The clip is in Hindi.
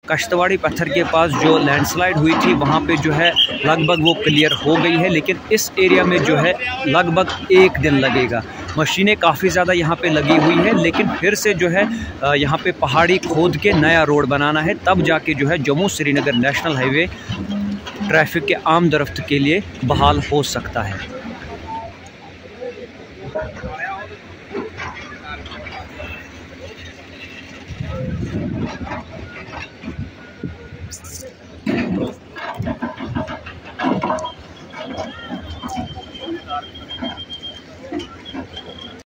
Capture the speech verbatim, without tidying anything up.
कश्तवाड़ी पत्थर के पास जो लैंडस्लाइड हुई थी वहाँ पे जो है लगभग वो क्लियर हो गई है, लेकिन इस एरिया में जो है लगभग एक दिन लगेगा। मशीनें काफ़ी ज़्यादा यहाँ पे लगी हुई है, लेकिन फिर से जो है यहाँ पे पहाड़ी खोद के नया रोड बनाना है, तब जाके जो है Jammu Srinagar national highway traffic के आम रफ्त के लिए बहाल हो सकता है।